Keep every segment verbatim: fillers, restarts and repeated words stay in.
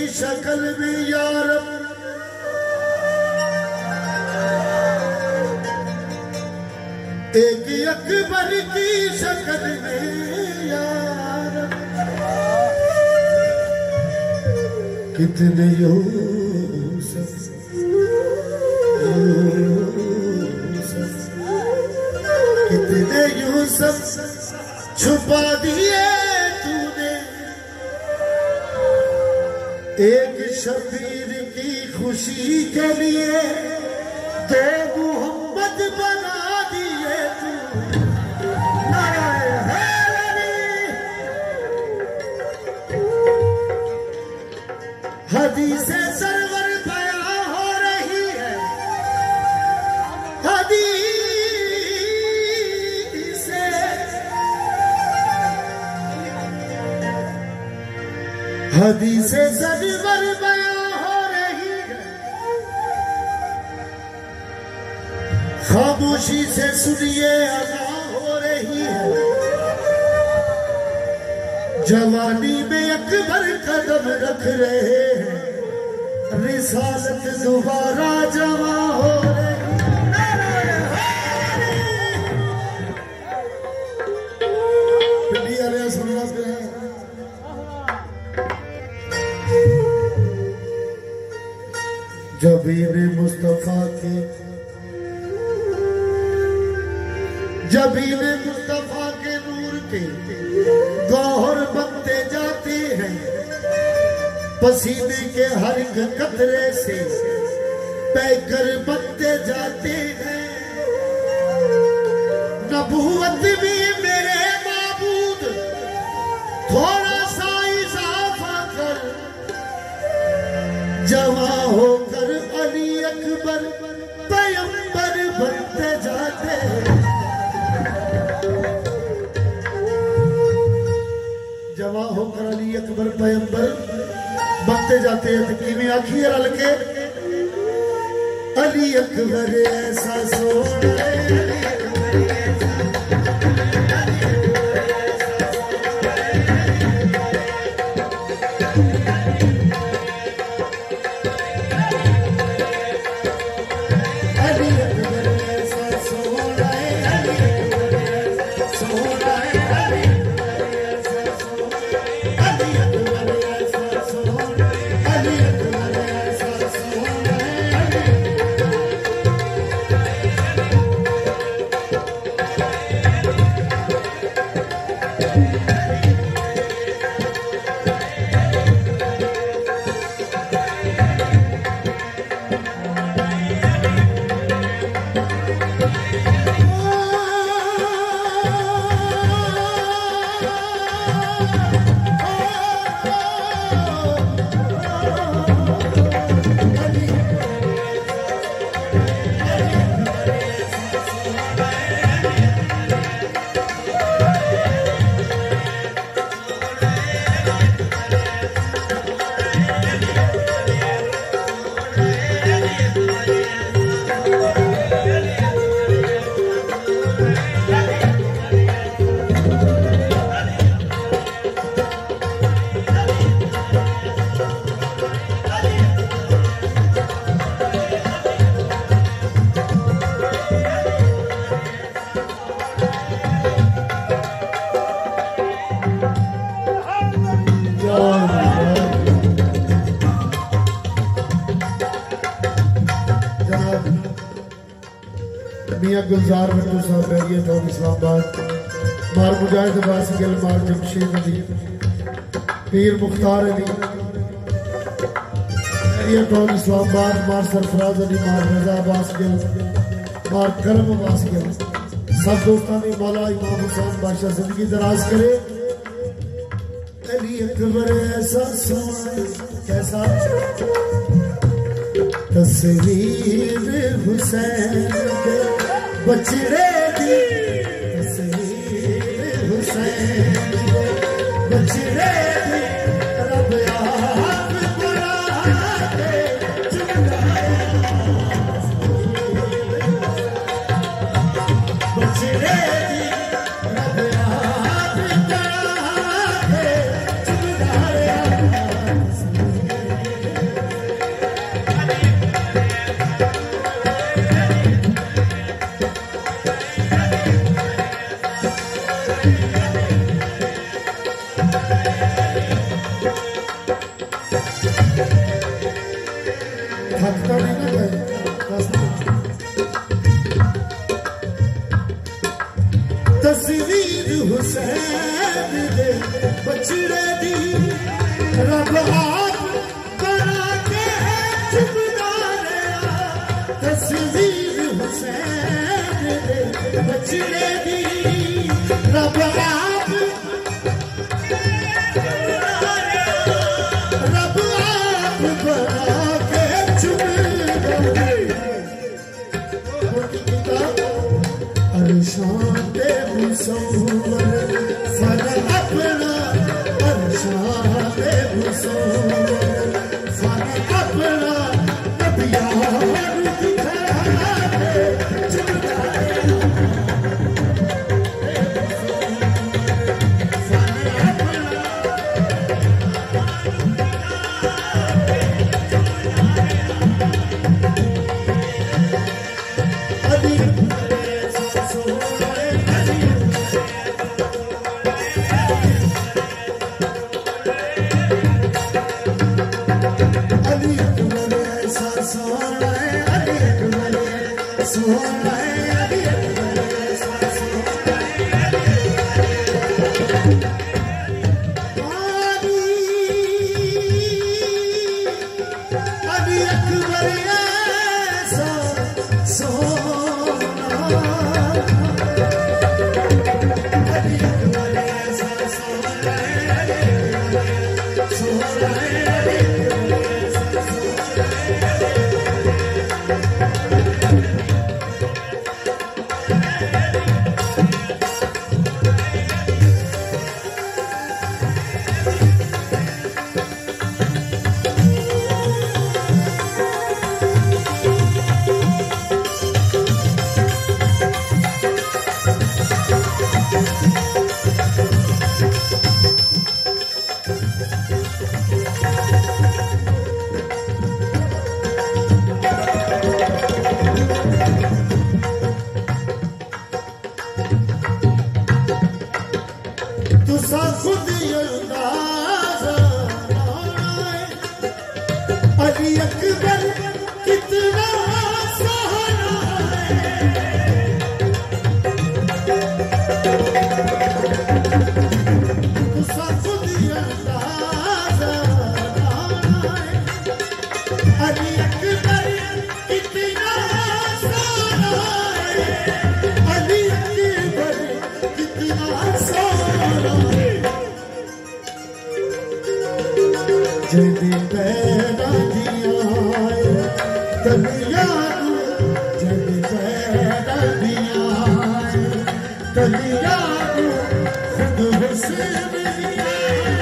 शक्ल में यार, एक अकबर की शक्ल में यार, कितने यूसुफ यूसुफ कितने यूसुफ छुपा दिए तूने, एक शबीर की खुशी के लिए दो मोहम्मद बना दिए तू। हदीसे सरवर बयां हो रही है, हदीसे हदीसे सरवर बयां हो रही है, खामोशी से सुनिए अदा हो रही है। जवानी में अकबर कदम रख रहे हैं, रिसालत दोबारा जवा हो रही है। सुनना जबीने मुस्तफा के जबीने मुस्तफा के नूर के गौहर बनते जाते हैं, पसीने के हर एक कतरे से पैकर बनते जाते हैं। नबूवत भी मेरे माबूद थोड़ा सा इजाफा कर, जवा होकर अली अकबर पैगंबर बनते जाते हैं। जवा होकर अली अकबर पैगंबर बनते जाते हैं। तो किमें आखिए रल के, अली अकबर ऐसा सोना मियां गुलजार भट्टू साहब बैरिया चौक इस्लामाबाद, मार मुजाहिद अब्बास गिल, मार जमशेद अली, पीर मुख्तार अली बैरिया चौक इस्लामाबाद, मार सरफराज अली, मार रजा अब्बास गिल, मार करम अब्बास गिल। सब दोस्तों ने मौला इमाम हुसैन बादशाह जिंदगी दराज करे। अली अकबर ऐसा सोना कैसा तस्वीर हुसैन के बचड़े दी, तस्वीर हुसैन के बचड़े दी, रब आप बुला के बचड़े दी, रब आप बुला के हुसैन दे बचड़े दी रब आप बना के चुपदा रहा तस्वीर हुसैन दे बचड़े दी रब आप रब आप बना के चुपदा अरशान दे मुसव्वर फन अपना अरशान दे मुसव्वर फन अपना नबियान दिखा दे चुपदा अली अकबर कितना सहारा सब दिया अली अकबर कितना सहारा अली अकबर कितना सहारा जदी पैदा दिया तलिया जदी पैदा दिया तलिया खुद हुसैन दिया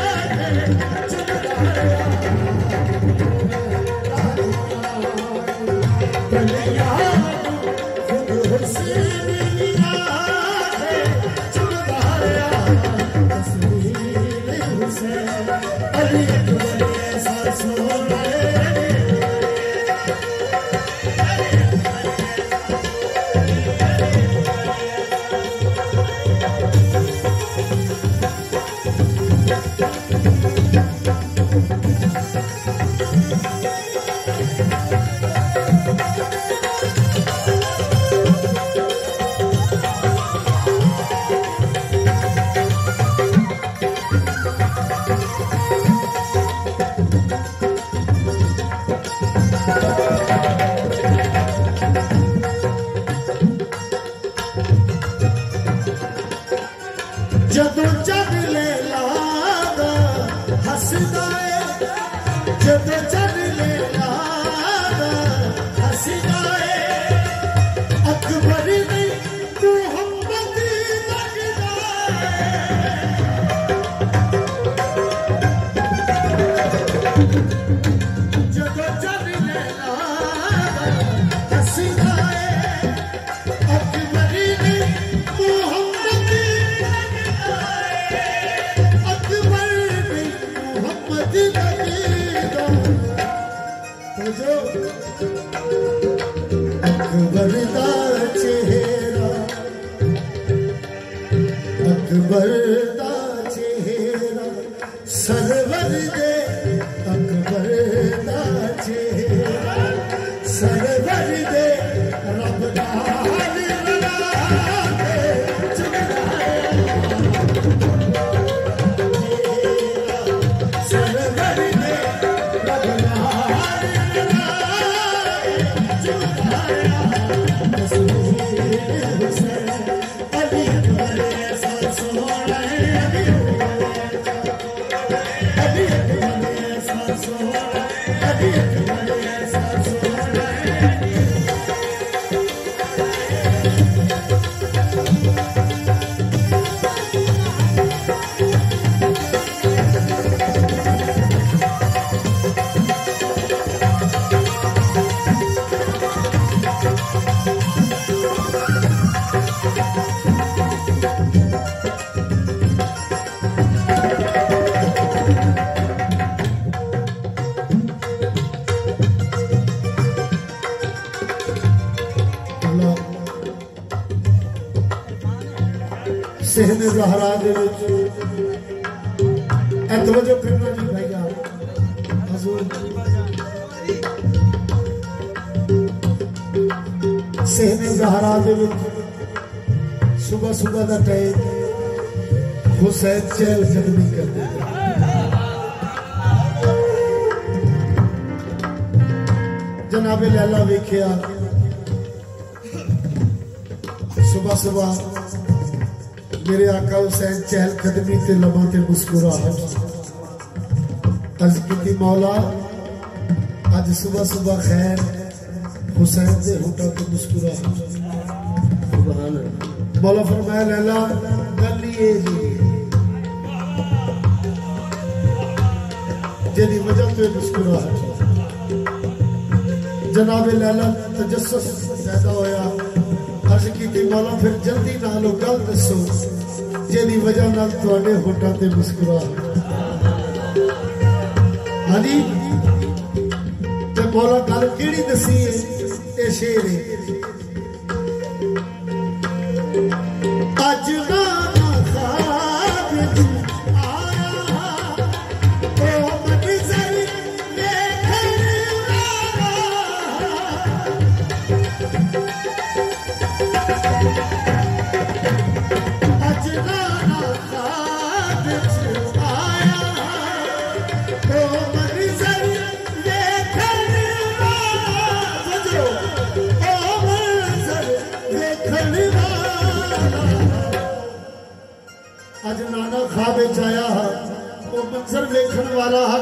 तलिया खुद हुसैन दिया चुदाया तस्वीर हुसैन अली जदों जग ले लादा हसदा है जदों जग ले लादा हसदा है अकबर ने मोहम्मद लगदा जदों जग ले लादा हसदा है अकबर ने मोहम्मद अकबर ने मोहम्मद लगदा सहने ज़हरा दे विच ए तवज्जो करना जी भैया हुजूर सहने ज़हरा दे विच सुबह सुबह दा टाइम हुसैन चहल कदमी करते जनाबे लैला वेखिया सुबह सुबह मेरे आका हुसैन चहल कदमी ते लबा ते मुस्कुराहट अर्ज की मौला अज सुबह सुबह खैर हुसैन दे होठों ते मुस्कुराहट सुभान अल्लाह मौला फरमाया लैला गल ये जी जेदी वजह तो मुस्कुराहट जनाबे लैला तजस्सुस पैदा होया अर्ज की मौला फिर जल्दी नालो गल दसो जेदी वजह नाल तुहाडे होठां ते मुस्कुराहट हाँ जी ते मौला गल केड़ी दसी है ये शेर है अज ना अज नाना ख्वाब आया है वो मंजर देखने वाला है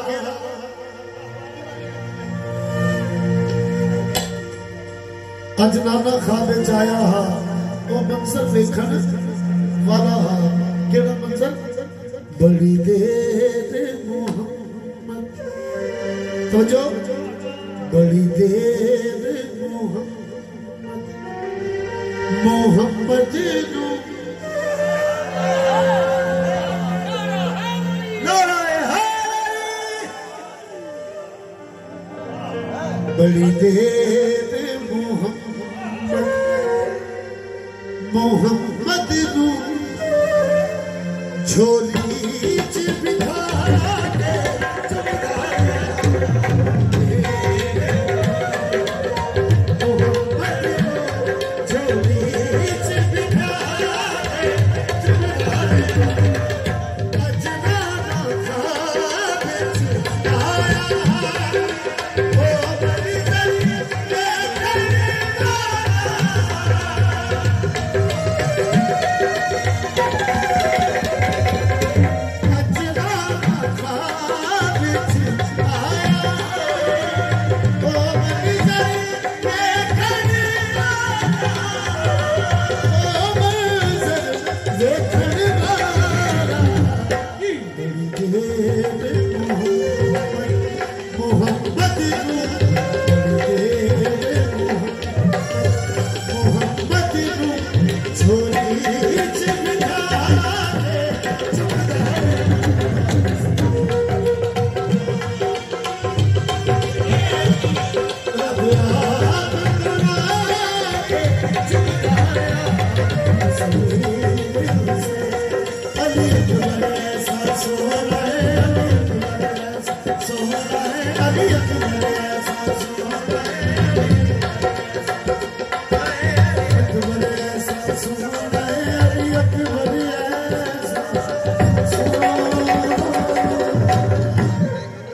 अज नाना ख्वाब आया है वो मंजर देखने वाला है केड़ा मंजर बड़ी देर मोहम्मद तो जो बड़ी देर मोहम्मद मोहम्मद नो बड़ी देर मोहम्मद मोहम्मद नू झोली